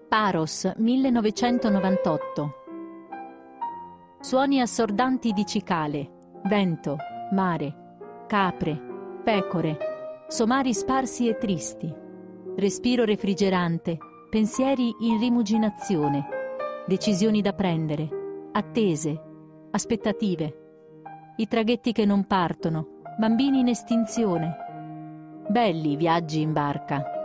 Paros 1998. Suoni assordanti di cicale, vento, mare, capre, pecore, somari sparsi e tristi, respiro refrigerante, pensieri in rimuginazione, decisioni da prendere, attese, aspettative, i traghetti che non partono, bambini in estinzione. Belli i viaggi in barca.